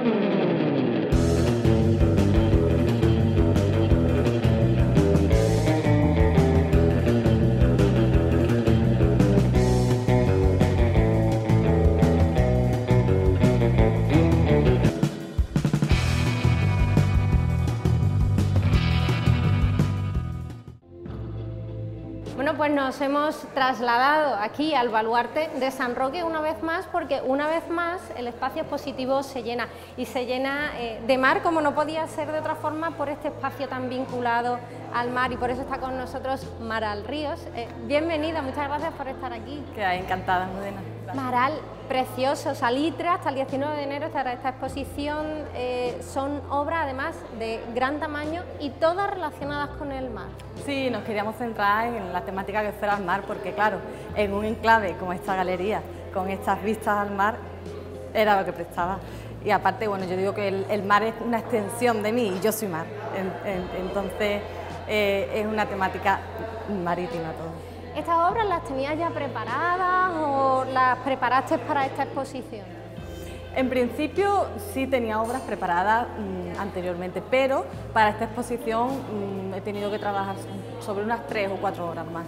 Bueno, pues nos hemos trasladado aquí al baluarte de San Roque una vez más, porque una vez más el espacio expositivo se llena, y se llena de mar, como no podía ser de otra forma, por este espacio tan vinculado al mar, y por eso está con nosotros Maral Ríos. Bienvenida, muchas gracias por estar aquí. Queda encantada, Almudena. Maral, precioso, Salitre, hasta el 19 de enero estará esta exposición. Son obras además de gran tamaño y todas relacionadas con el mar. Sí, nos queríamos centrar en la temática que fuera el mar, porque claro, en un enclave como esta galería, con estas vistas al mar, era lo que prestaba. Y aparte, bueno, yo digo que el mar es una extensión de mí y yo soy mar, entonces es una temática marítima todo. ¿Estas obras las tenías ya preparadas o las preparaste para esta exposición? En principio sí tenía obras preparadas anteriormente, pero para esta exposición he tenido que trabajar sobre unas 3 o 4 horas más.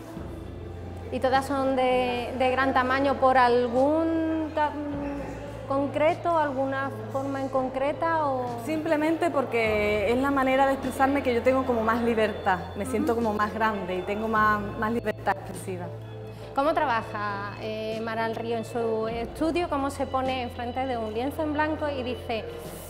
¿Y todas son de gran tamaño por algún concreto, alguna forma en concreta? O... Simplemente porque es la manera de expresarme que yo tengo como más libertad, me siento como más grande y tengo más libertad expresiva. ¿Cómo trabaja Maral Ríos en su estudio? ¿Cómo se pone enfrente de un lienzo en blanco y dice,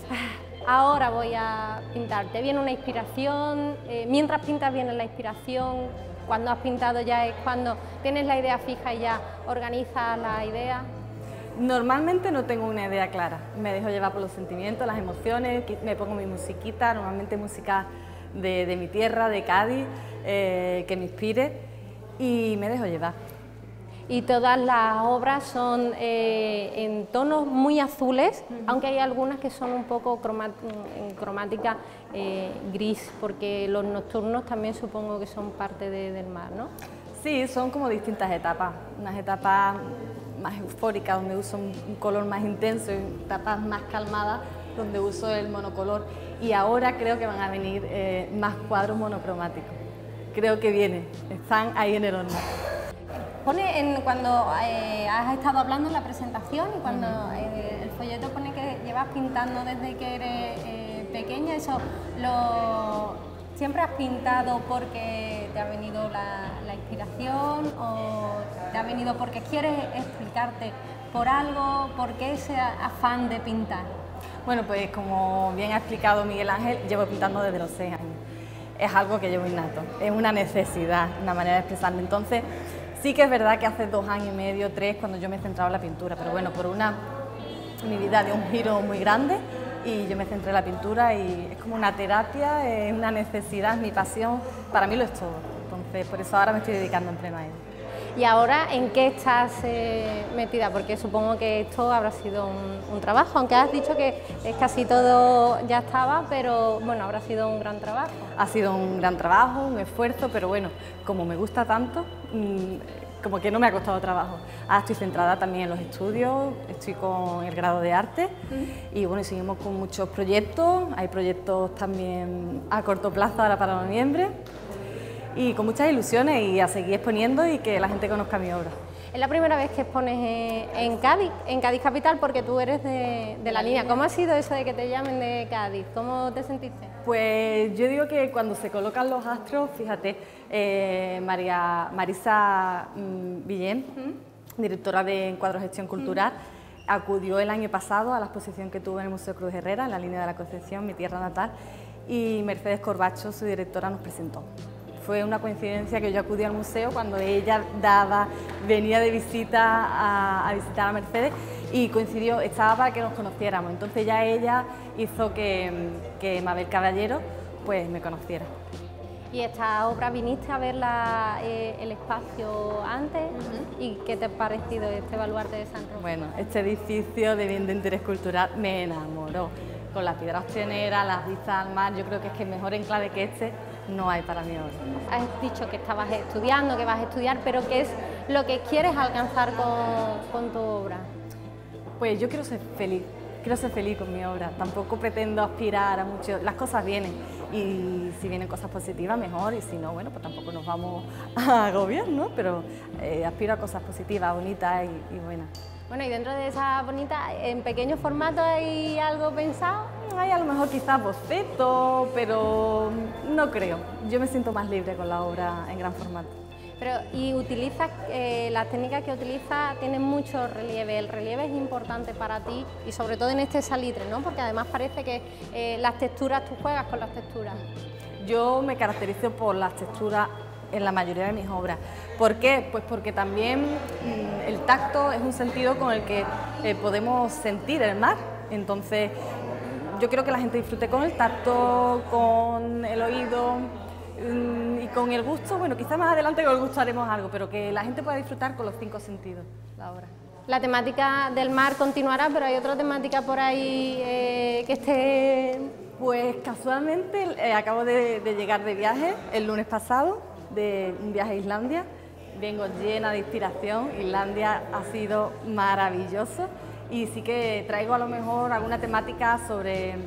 ahora voy a pintar? ¿Te viene una inspiración? Mientras pintas viene la inspiración. Cuando has pintado ya es cuando tienes la idea fija y ya organizas la idea. Normalmente no tengo una idea clara, me dejo llevar por los sentimientos, las emociones, me pongo mi musiquita, normalmente música de mi tierra, de Cádiz, que me inspire, y me dejo llevar. Y todas las obras son en tonos muy azules, aunque hay algunas que son un poco en cromática gris, porque los nocturnos también supongo que son parte del mar, ¿no? Sí, son como distintas etapas, unas etapas más eufóricas donde uso un color más intenso y etapas más calmadas donde uso el monocolor, y ahora creo que van a venir más cuadros monocromáticos. Creo que vienen, están ahí en el horno. Pone cuando has estado hablando en la presentación y cuando el folleto pone que llevas pintando desde que eres pequeña, eso ¿siempre has pintado porque te ha venido la inspiración o te ha venido porque quieres explicarte por algo? ¿Por qué ese afán de pintar? Bueno, pues como bien ha explicado Miguel Ángel, llevo pintando desde los 6 años. Es algo que llevo innato, es una necesidad, una manera de expresarme. Entonces, sí que es verdad que hace 2 años y medio, 3, cuando yo me he centrado en la pintura, pero bueno, mi vida dio un giro muy grande y yo me centré en la pintura y es como una terapia, es una necesidad, es mi pasión, para mí lo es todo. Entonces, por eso ahora me estoy dedicando en pleno a ello. ¿Y ahora en qué estás metida? Porque supongo que esto habrá sido un trabajo, aunque has dicho que casi todo ya estaba, pero bueno, habrá sido un gran trabajo. Ha sido un gran trabajo, un esfuerzo, pero bueno, como me gusta tanto, como que no me ha costado trabajo. Ahora estoy centrada también en los estudios, estoy con el grado de arte y bueno, seguimos con muchos proyectos, hay proyectos también a corto plazo ahora para noviembre. Y con muchas ilusiones y a seguir exponiendo y que la gente conozca mi obra. Es la primera vez que expones en Cádiz capital, porque tú eres de la línea. ¿Cómo ha sido eso de que te llamen de Cádiz? ¿Cómo te sentiste? Pues yo digo que cuando se colocan los astros, fíjate, Marisa Villén, directora de Encuadro Gestión Cultural, acudió el año pasado a la exposición que tuvo en el Museo Cruz Herrera, en la línea de la Concepción, mi tierra natal, y Mercedes Corbacho, su directora, nos presentó. Fue una coincidencia que yo acudí al museo cuando ella venía de visita a visitar a Mercedes y coincidió, estaba para que nos conociéramos. Entonces ya ella hizo que Mabel Caballero pues me conociera. ¿Y esta obra viniste a ver el espacio antes? ¿Y qué te ha parecido este baluarte de San Roque? Bueno, este edificio de bien de interés cultural me enamoró. Con las piedras pioneras, las vistas al mar, yo creo que es que mejor enclave que este no hay para mi obra. Has dicho que estabas estudiando, que vas a estudiar, pero ¿qué es lo que quieres alcanzar con tu obra? Pues yo quiero ser feliz quiero ser feliz con mi obra, tampoco pretendo aspirar a mucho, las cosas vienen y si vienen cosas positivas mejor y si no, bueno, pues tampoco nos vamos a agobiar, ¿no? Pero aspiro a cosas positivas, bonitas y buenas. Bueno, y dentro de esa bonita, en pequeño formato, ¿hay algo pensado? Hay a lo mejor quizás boceto, pero no creo. Yo me siento más libre con la obra en gran formato. Pero, y utilizas, las técnicas que utilizas tienen mucho relieve, el relieve es importante para ti y sobre todo en este salitre, ¿no? Porque además parece que las texturas, tú juegas con las texturas. Yo me caracterizo por las texturas en la mayoría de mis obras. ¿Por qué? Pues porque también el tacto es un sentido con el que podemos sentir el mar, entonces yo quiero que la gente disfrute con el tacto, con el oído y con el gusto. Bueno, quizás más adelante con el gusto haremos algo, pero que la gente pueda disfrutar con los 5 sentidos la obra. La temática del mar continuará, pero hay otra temática por ahí que esté... Pues casualmente acabo de llegar de viaje el lunes pasado, de un viaje a Islandia. Vengo llena de inspiración, Islandia ha sido maravilloso y sí que traigo a lo mejor alguna temática sobre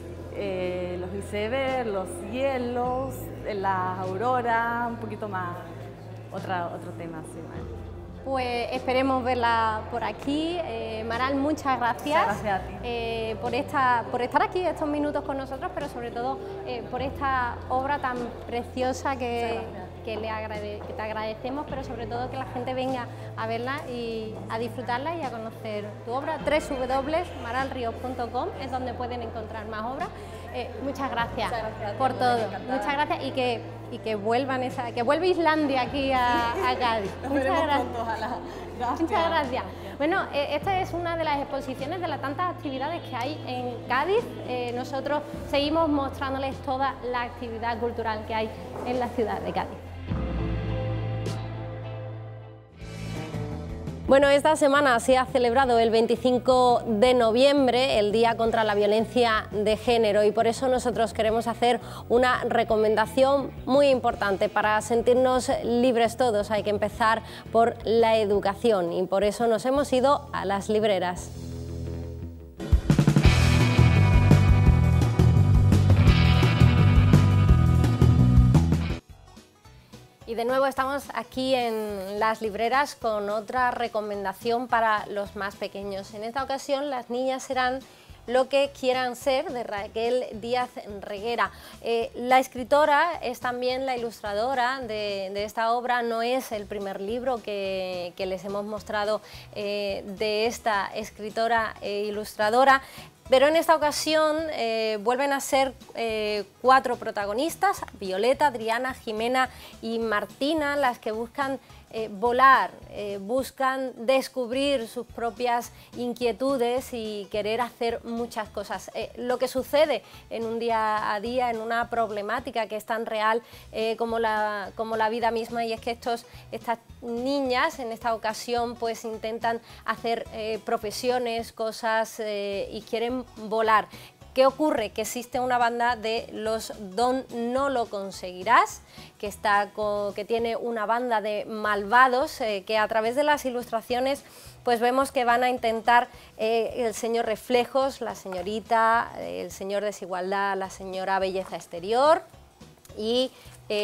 los icebergs, los hielos, las auroras, un poquito más, otro tema. Sí, ¿vale? Pues esperemos verla por aquí. Maral, muchas gracias. Muchas gracias a ti. Por estar aquí estos minutos con nosotros, pero sobre todo por esta obra tan preciosa que te agradecemos, pero sobre todo que la gente venga a verla y a disfrutarla y a conocer tu obra. www.maralrios.com es donde pueden encontrar más obras. Muchas gracias por todo. Muchas gracias y que vuelva Islandia aquí a Cádiz. Muchas gracias. Muchas gracias. Bueno, esta es una de las exposiciones de las tantas actividades que hay en Cádiz. Nosotros seguimos mostrándoles toda la actividad cultural que hay en la ciudad de Cádiz. Bueno, esta semana se ha celebrado el 25 de noviembre, el Día contra la Violencia de Género, y por eso nosotros queremos hacer una recomendación muy importante. Para sentirnos libres todos hay que empezar por la educación y por eso nos hemos ido a las libreras. Y de nuevo estamos aquí en las libreras con otra recomendación para los más pequeños. En esta ocasión las niñas serán lo que quieran ser, de Raquel Díaz Reguera. La escritora es también la ilustradora de esta obra. No es el primer libro que les hemos mostrado de esta escritora e ilustradora. Pero en esta ocasión vuelven a ser 4 protagonistas, Violeta, Adriana, Jimena y Martina, las que buscan volar, buscan descubrir sus propias inquietudes y querer hacer muchas cosas. Lo que sucede en un día a día, en una problemática que es tan real como la vida misma, y es que estas niñas en esta ocasión pues intentan hacer profesiones, cosas y quieren volar. ¿Qué ocurre? Que existe una banda de los Don No Lo Conseguirás, que tiene una banda de malvados que a través de las ilustraciones pues vemos que van a intentar el señor Reflejos, la señorita, el señor Desigualdad, la señora Belleza Exterior y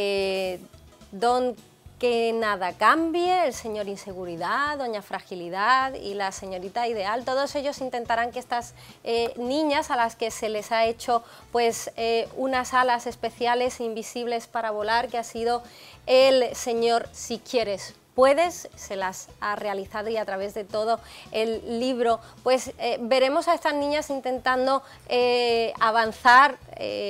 Don Que Nada Cambie, el señor Inseguridad, doña Fragilidad y la señorita Ideal. Todos ellos intentarán que estas niñas a las que se les ha hecho pues unas alas especiales invisibles para volar, que ha sido el señor Si Quieres Puedes, se las ha realizado, y a través de todo el libro pues veremos a estas niñas intentando avanzar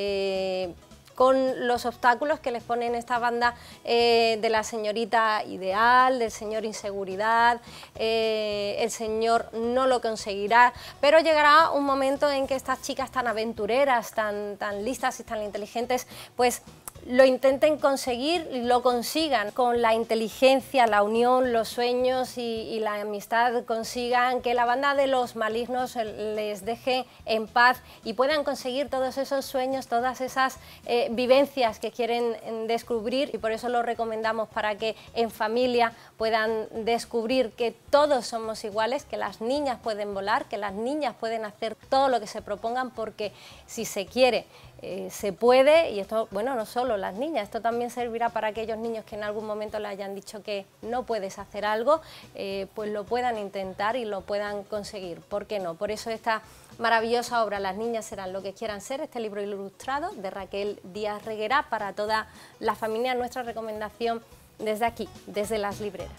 con los obstáculos que les ponen esta banda de la señorita Ideal, del señor Inseguridad, el señor No Lo Conseguirá, pero llegará un momento en que estas chicas tan aventureras, tan listas y tan inteligentes, pues lo intenten conseguir y lo consigan. Con la inteligencia, la unión, los sueños y la amistad consigan que la banda de los malignos les deje en paz y puedan conseguir todos esos sueños, todas esas vivencias que quieren descubrir, y por eso lo recomendamos, para que en familia puedan descubrir que todos somos iguales, que las niñas pueden volar, que las niñas pueden hacer todo lo que se propongan, porque si se quiere, se puede. Y esto, bueno, no solo las niñas, esto también servirá para aquellos niños que en algún momento le hayan dicho que no puedes hacer algo, pues lo puedan intentar y lo puedan conseguir. ¿Por qué no? Por eso esta maravillosa obra, Las niñas serán lo que quieran ser, este libro ilustrado de Raquel Díaz Reguera, para toda la familia, nuestra recomendación desde aquí, desde las libreras.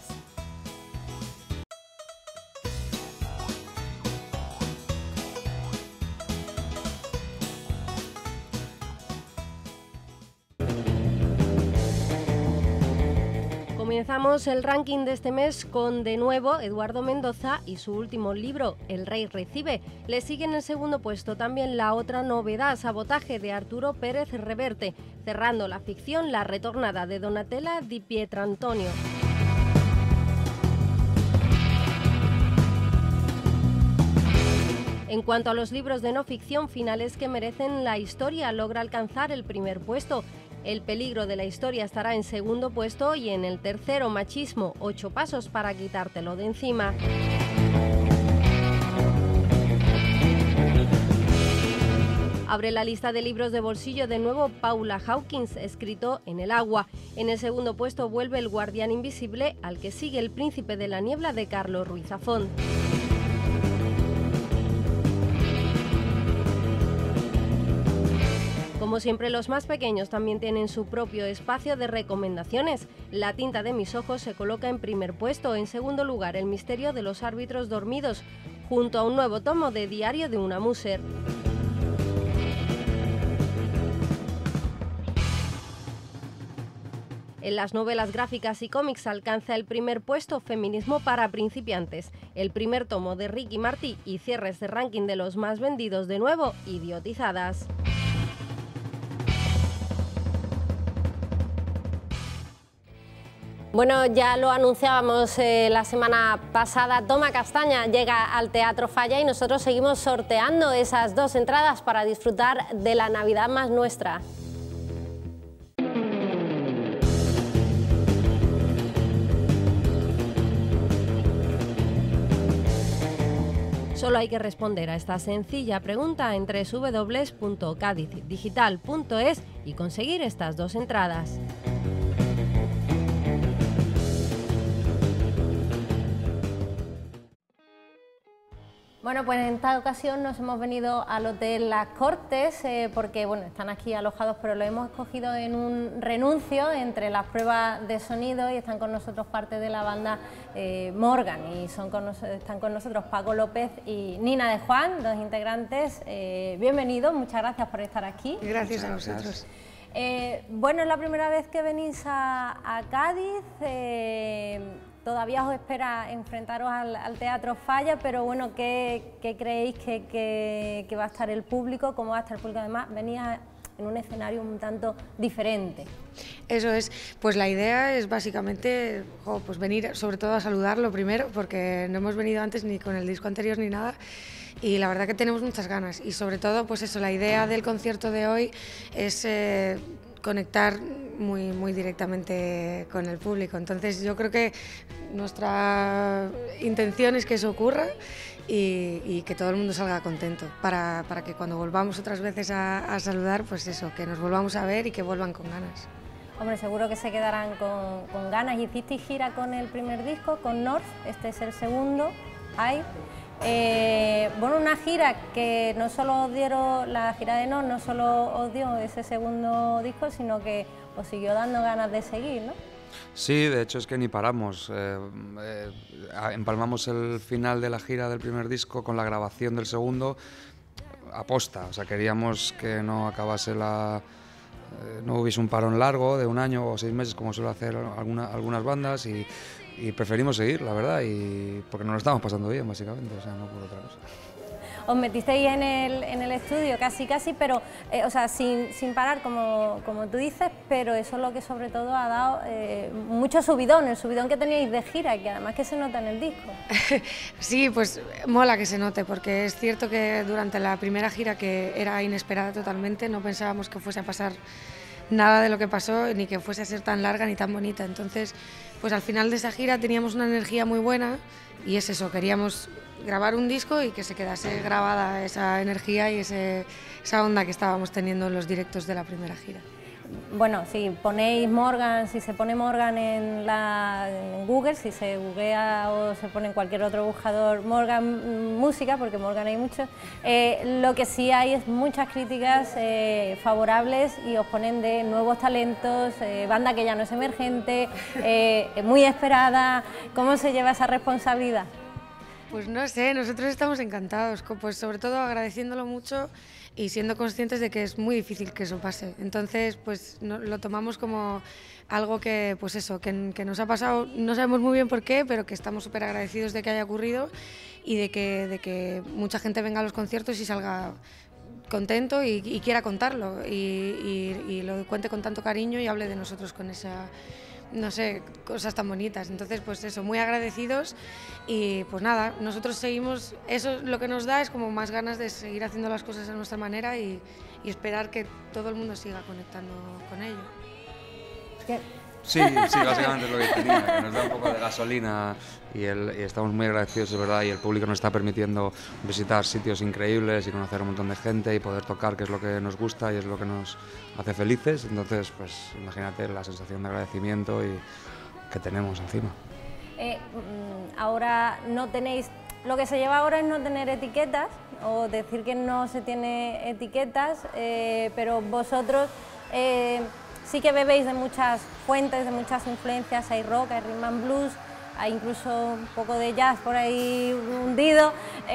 Comenzamos el ranking de este mes con, de nuevo, Eduardo Mendoza y su último libro, El Rey Recibe. Le sigue en el segundo puesto también la otra novedad, Sabotaje, de Arturo Pérez Reverte. Cerrando la ficción, La retornada, de Donatella Di Pietrantonio. En cuanto a los libros de no ficción, Finales que merecen la historia logra alcanzar el primer puesto. El peligro de la historia estará en segundo puesto, y en el tercero, Machismo, 8 pasos para quitártelo de encima. Abre la lista de libros de bolsillo de nuevo Paula Hawkins, escrito En el agua. En el segundo puesto vuelve El guardián invisible, al que sigue El príncipe de la niebla, de Carlos Ruiz Zafón. Como siempre, los más pequeños también tienen su propio espacio de recomendaciones. La tinta de mis ojos se coloca en primer puesto. En segundo lugar, El misterio de los árbitros dormidos, junto a un nuevo tomo de Diario de una Muser. En las novelas gráficas y cómics alcanza el primer puesto Feminismo para principiantes, el primer tomo de Ricky Martí, y cierres de ranking de los más vendidos, de nuevo, Idiotizadas. Bueno, ya lo anunciábamos la semana pasada, Toma Castaña llega al Teatro Falla y nosotros seguimos sorteando esas 2 entradas para disfrutar de la Navidad más nuestra. Solo hay que responder a esta sencilla pregunta en www.cadizdigital.es y conseguir estas 2 entradas. Bueno, pues en esta ocasión nos hemos venido al Hotel Las Cortes porque, bueno, están aquí alojados, pero lo hemos escogido en un renuncio entre las pruebas de sonido, y están con nosotros parte de la banda Morgan, y están con nosotros Paco López y Nina de Juan, 2 integrantes. Bienvenidos, muchas gracias por estar aquí. Gracias a vosotros. Bueno, es la primera vez que venís a Cádiz. Todavía os espera enfrentaros al Teatro Falla, pero bueno, ¿qué creéis que va a estar el público? ¿Cómo va a estar el público? Además, venís en un escenario un tanto diferente. Eso es, pues la idea es básicamente pues venir sobre todo a saludarlo primero, porque no hemos venido antes ni con el disco anterior ni nada, y la verdad que tenemos muchas ganas, y sobre todo pues eso, la idea del concierto de hoy es conectar muy directamente con el público. Entonces yo creo que nuestra intención es que eso ocurra y que todo el mundo salga contento, para que cuando volvamos otras veces a saludar, pues eso, que nos volvamos a ver y que vuelvan con ganas. Hombre, seguro que se quedarán con ganas. Hicisteis gira con el primer disco, con North, este es el segundo, Hay. Bueno, una gira que no solo os dieron, la gira de North no solo os dio ese segundo disco, sino que os siguió dando ganas de seguir, ¿no? Sí, de hecho es que ni paramos. Empalmamos el final de la gira del primer disco con la grabación del segundo aposta. O sea, queríamos que no acabase no hubiese un parón largo de 1 año o 6 meses como suele hacer algunas bandas, y preferimos seguir, la verdad, y porque nos lo estamos pasando bien, básicamente, o sea, no por otra cosa. os metisteis en el estudio casi, pero, o sea, sin parar, como tú dices, pero eso es lo que sobre todo ha dado mucho subidón, el subidón que teníais de gira, que además que se nota en el disco. Sí, pues mola que se note, porque es cierto que durante la primera gira, que era inesperada totalmente, no pensábamos que fuese a pasar nada de lo que pasó, ni que fuese a ser tan larga ni tan bonita. Entonces, pues al final de esa gira teníamos una energía muy buena y es eso, queríamos grabar un disco y que se quedase grabada esa energía y esa onda que estábamos teniendo en los directos de la primera gira. Bueno, si ponéis Morgan, si se pone Morgan en Google, si se googlea o se pone en cualquier otro buscador Morgan música, porque Morgan hay muchos, lo que sí hay es muchas críticas favorables y os ponen de nuevos talentos, banda que ya no es emergente, muy esperada. ¿Cómo se lleva esa responsabilidad? Pues no sé, nosotros estamos encantados, pues sobre todo agradeciéndolo mucho y siendo conscientes de que es muy difícil que eso pase. Entonces, pues lo tomamos como algo que, pues eso, que nos ha pasado, no sabemos muy bien por qué, pero que estamos súper agradecidos de que haya ocurrido y de que mucha gente venga a los conciertos y salga contento y quiera contarlo y lo cuente con tanto cariño y hable de nosotros con esa, no sé, cosas tan bonitas. Entonces, pues eso, muy agradecidos y pues nada, nosotros seguimos, eso lo que nos da es como más ganas de seguir haciendo las cosas a nuestra manera y esperar que todo el mundo siga conectando con ello. Sí, básicamente es lo que tenía, que nos da un poco de gasolina y estamos muy agradecidos, es verdad, y el público nos está permitiendo visitar sitios increíbles y conocer a un montón de gente y poder tocar, que es lo que nos gusta y es lo que nos hace felices. Entonces, pues imagínate la sensación de agradecimiento que tenemos encima. Ahora no tenéis, lo que se lleva ahora es no tener etiquetas o decir que no se tiene etiquetas, pero vosotros sí que bebéis de muchas fuentes, de muchas influencias, hay rock, hay rhythm and blues, hay incluso un poco de jazz por ahí hundido.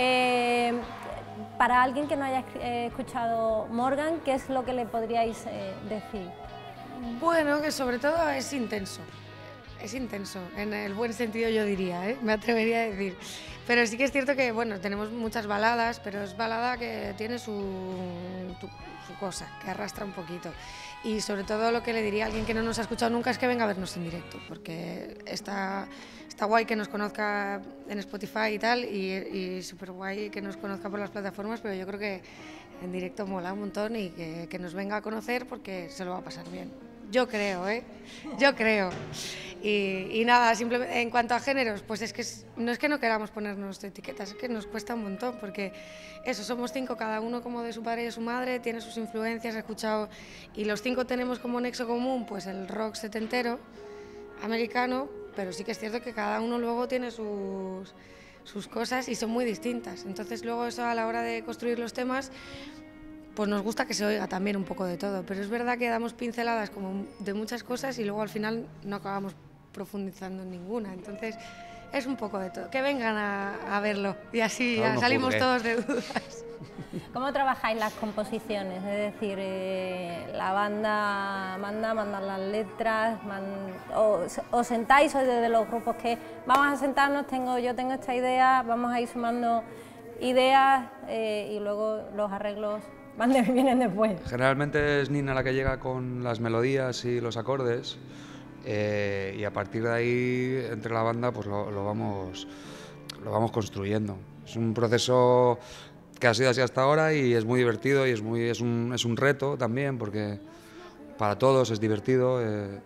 Para alguien que no haya escuchado Morgan, ¿qué es lo que le podríais decir? Bueno, que sobre todo es intenso, en el buen sentido yo diría, me atrevería a decir. Pero sí que es cierto que, bueno, tenemos muchas baladas, pero es balada que tiene su cosa, que arrastra un poquito. Y sobre todo lo que le diría a alguien que no nos ha escuchado nunca es que venga a vernos en directo, porque está guay que nos conozca en Spotify y tal, y súper guay que nos conozca por las plataformas, pero yo creo que en directo mola un montón y que nos venga a conocer porque se lo va a pasar bien. Yo creo, yo creo. Y nada, simplemente en cuanto a géneros, pues es que no es que no queramos ponernos etiquetas, es que nos cuesta un montón, porque eso, somos 5, cada uno como de su padre y de su madre, tiene sus influencias, ha escuchado, y los 5 tenemos como nexo común pues el rock setentero, americano, pero sí que es cierto que cada uno luego tiene sus cosas y son muy distintas. Entonces luego eso a la hora de construir los temas, pues nos gusta que se oiga también un poco de todo, pero es verdad que damos pinceladas como de muchas cosas y luego al final no acabamos profundizando en ninguna. Entonces es un poco de todo. Que vengan a verlo y así ya salimos todos de dudas. ¿Cómo trabajáis las composiciones? Es decir, la banda manda las letras, os sentáis, sois de los grupos que vamos a sentarnos, yo tengo esta idea, vamos a ir sumando ideas y luego los arreglos vienen después. Generalmente es Nina la que llega con las melodías y los acordes y a partir de ahí entre la banda pues lo vamos construyendo. Es un proceso que ha sido así hasta ahora y es muy divertido y es un reto también porque para todos es divertido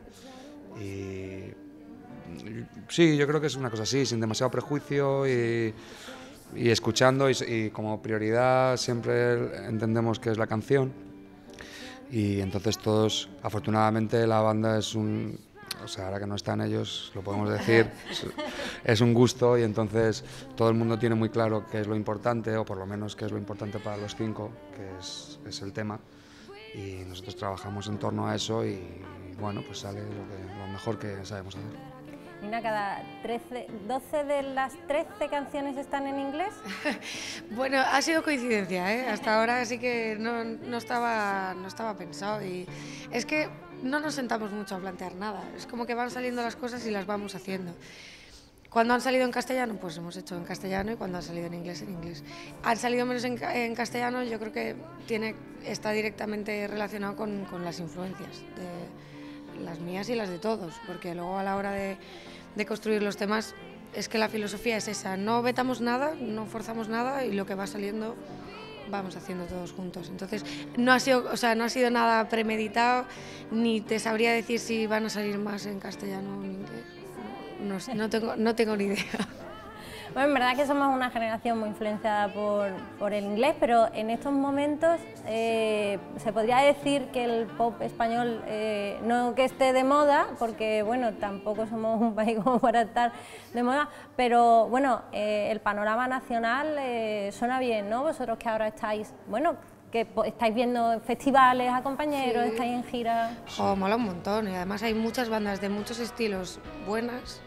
y sí, yo creo que es una cosa así, sin demasiado prejuicio y escuchando y como prioridad siempre entendemos que es la canción y entonces todos, afortunadamente la banda es o sea, ahora que no están ellos, lo podemos decir, es un gusto y entonces todo el mundo tiene muy claro qué es lo importante o por lo menos qué es lo importante para los 5, que es el tema y nosotros trabajamos en torno a eso y bueno, pues sale lo mejor que sabemos hacer. Nina, cada 12 de las 13 canciones están en inglés. Bueno, ha sido coincidencia, hasta ahora sí que no estaba pensado y es que no nos sentamos mucho a plantear nada, es como que van saliendo las cosas y las vamos haciendo. Cuando han salido en castellano, pues hemos hecho en castellano, y cuando han salido en inglés, en inglés. Han salido menos en castellano, yo creo que está directamente relacionado con las influencias, de las mías y las de todos, porque luego a la hora de construir los temas, es que la filosofía es esa, no vetamos nada, no forzamos nada, y lo que va saliendo vamos haciendo todos juntos. Entonces no ha sido nada premeditado, ni te sabría decir si van a salir más en castellano o en inglés. No tengo ni idea. Bueno, en verdad que somos una generación muy influenciada por el inglés, pero en estos momentos se podría decir que el pop español no que esté de moda, porque bueno, tampoco somos un país como para estar de moda, pero bueno, el panorama nacional suena bien, ¿no? Vosotros que ahora estáis, bueno, que estáis viendo festivales a compañeros, sí. Estáis en gira. Oh, mola un montón, y además hay muchas bandas de muchos estilos buenas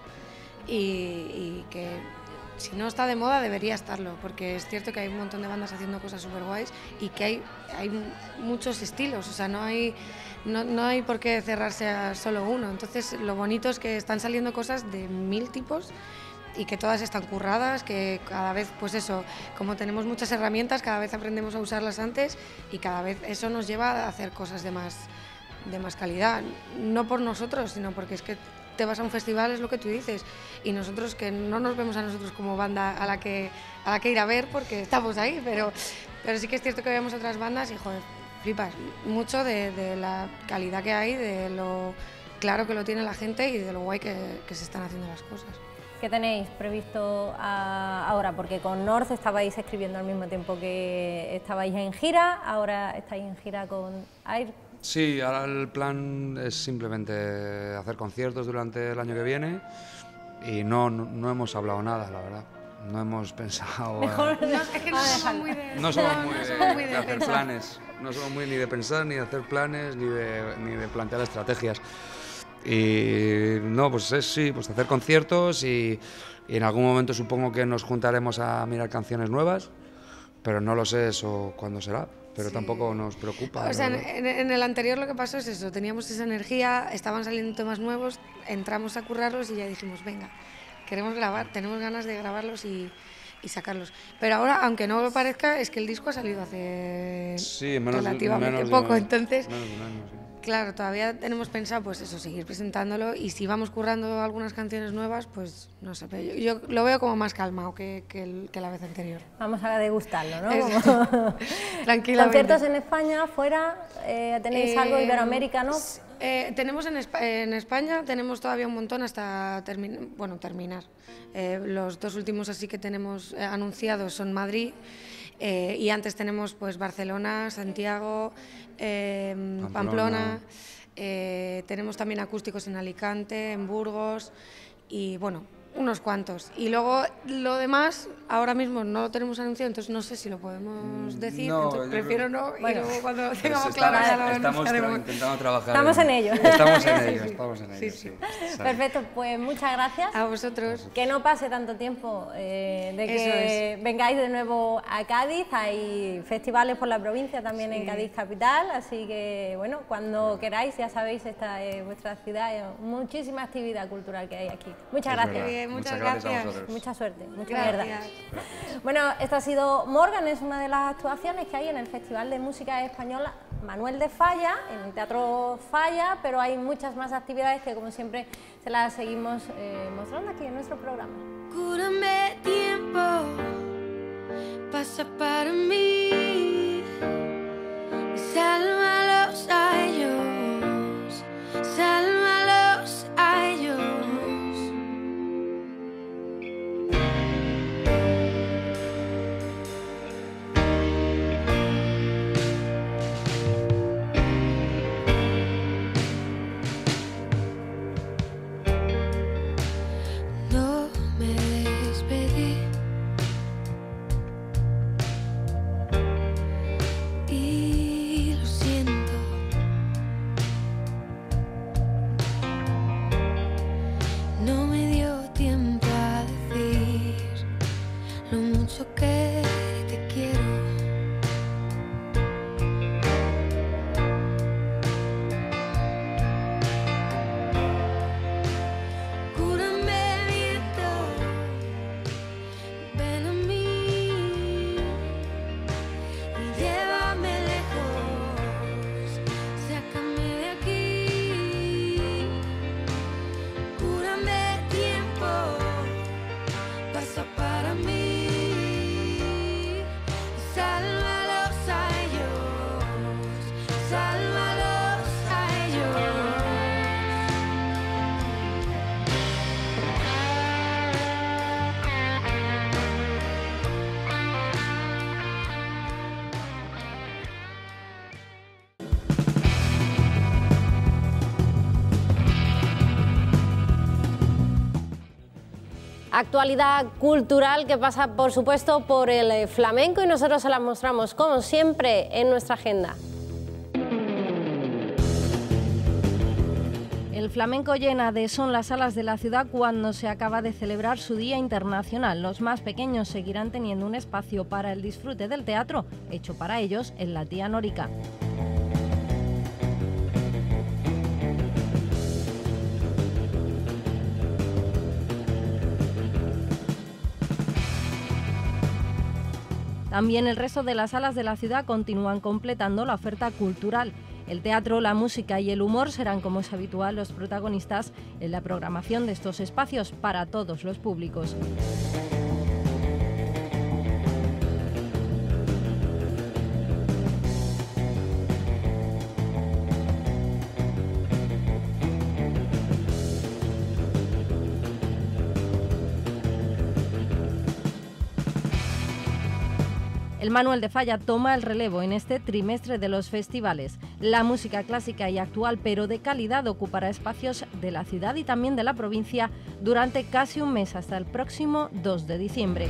y que si no está de moda debería estarlo, porque es cierto que hay un montón de bandas haciendo cosas súper guays y que hay muchos estilos, o sea, no hay por qué cerrarse a solo uno. Entonces lo bonito es que están saliendo cosas de 1000 tipos y que todas están curradas, que cada vez, pues eso, como tenemos muchas herramientas, cada vez aprendemos a usarlas antes y cada vez eso nos lleva a hacer cosas de más calidad, no por nosotros, sino porque es que te vas a un festival, es lo que tú dices, y nosotros que no nos vemos a nosotros como banda a la que ir a ver porque estamos ahí, pero sí que es cierto que vemos otras bandas y joder, flipas mucho de la calidad que hay, de lo claro que lo tiene la gente y de lo guay que se están haciendo las cosas. ¿Qué tenéis previsto ahora? Porque con North estabais escribiendo al mismo tiempo que estabais en gira, ahora estáis en gira con Air. Sí, ahora el plan es simplemente hacer conciertos durante el año que viene y no hemos hablado nada, la verdad. No hemos pensado... Mejor es que no somos muy de hacer planes. No somos muy ni de pensar, ni de hacer planes, ni de plantear estrategias. Y no, pues sí, pues hacer conciertos y en algún momento supongo que nos juntaremos a mirar canciones nuevas, pero no lo sé eso cuándo será. Pero sí. Tampoco nos preocupa. O sea, en el anterior lo que pasó es eso, teníamos esa energía, estaban saliendo temas nuevos, entramos a currarlos y ya dijimos, venga, queremos grabar, tenemos ganas de grabarlos y sacarlos. Pero ahora, aunque no lo parezca, es que el disco ha salido hace relativamente poco, entonces... Menos de un año, sí. Claro, todavía tenemos pensado pues eso, seguir presentándolo y si vamos currando algunas canciones nuevas, pues no sé, pero yo lo veo como más calmado que la vez anterior. Vamos a degustarlo, ¿no? Tranquilamente. ¿Conciertos en España, fuera? ¿Tenéis algo Iberoamérica, no? Tenemos en España, tenemos todavía un montón hasta terminar. Los dos últimos así que tenemos anunciados son Madrid, y antes tenemos pues Barcelona, Santiago, Pamplona, tenemos también acústicos en Alicante, en Burgos y bueno, unos cuantos. Y luego lo demás, ahora mismo no lo tenemos anunciado, entonces no sé si lo podemos decir, entonces prefiero no, y luego cuando lo tengamos claro ya lo anunciaremos. Intentando trabajar. Estamos en ello. Estamos en ello, sí. Perfecto, pues muchas gracias. A vosotros. Que no pase tanto tiempo de que vengáis de nuevo a Cádiz, hay festivales por la provincia también en Cádiz capital, así que bueno, cuando queráis, ya sabéis, esta es vuestra ciudad, muchísima actividad cultural que hay aquí. Muchas gracias. Muchas gracias. Mucha suerte, mucha mierda. Bueno, esto ha sido Morgan, es una de las actuaciones que hay en el Festival de Música Española Manuel de Falla, en el Teatro Falla, pero hay muchas más actividades que como siempre se las seguimos mostrando aquí en nuestro programa. Cúrame tiempo, pasa para mí, sálvalos a ellos, sálvalos a ellos. sálvalos a ellos. Actualidad cultural que pasa, por supuesto, por el flamenco y nosotros se la mostramos, como siempre, en nuestra agenda. El flamenco llena de son las salas de la ciudad cuando se acaba de celebrar su Día Internacional. Los más pequeños seguirán teniendo un espacio para el disfrute del teatro, hecho para ellos en la Tía Norica. También el resto de las salas de la ciudad continúan completando la oferta cultural. El teatro, la música y el humor serán, como es habitual, los protagonistas en la programación de estos espacios para todos los públicos. El Manuel de Falla toma el relevo en este trimestre de los festivales. La música clásica y actual, pero de calidad, ocupará espacios de la ciudad y también de la provincia durante casi un mes, hasta el próximo 2 de diciembre.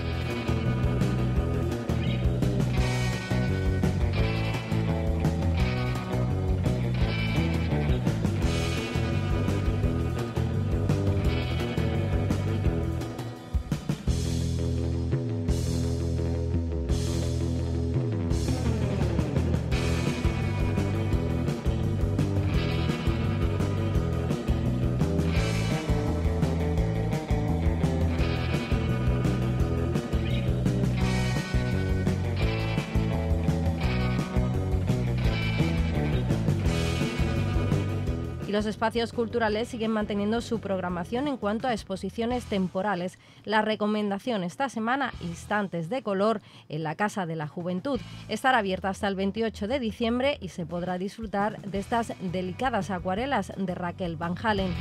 Y los espacios culturales siguen manteniendo su programación en cuanto a exposiciones temporales. La recomendación esta semana, Instantes de Color, en la Casa de la Juventud. Estará abierta hasta el 28 de diciembre y se podrá disfrutar de estas delicadas acuarelas de Raquel Van Halen.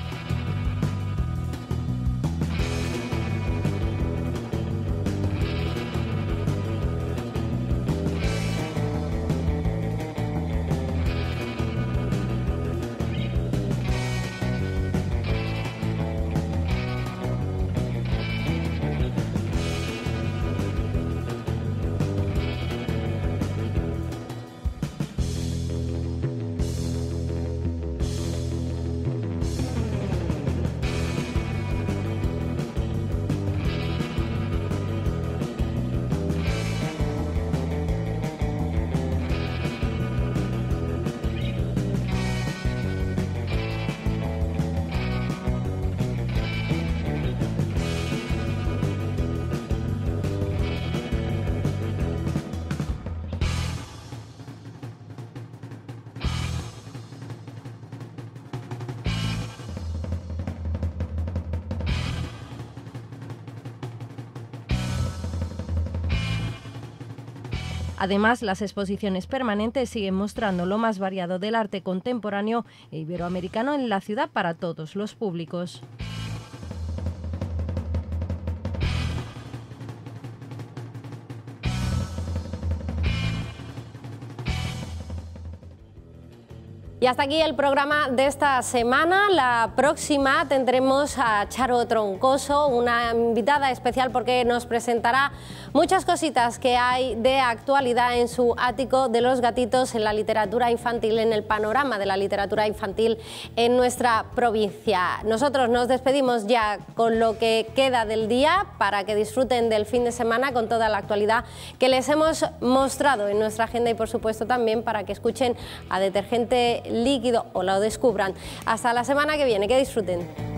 Además, las exposiciones permanentes siguen mostrando lo más variado del arte contemporáneo e iberoamericano en la ciudad para todos los públicos. Y hasta aquí el programa de esta semana. La próxima tendremos a Charo Troncoso, una invitada especial porque nos presentará muchas cositas que hay de actualidad en su ático de los gatitos en la literatura infantil, en el panorama de la literatura infantil en nuestra provincia. Nosotros nos despedimos ya con lo que queda del día para que disfruten del fin de semana con toda la actualidad que les hemos mostrado en nuestra agenda y por supuesto también para que escuchen a Detergente Líquido o lo descubran. Hasta la semana que viene, que disfruten.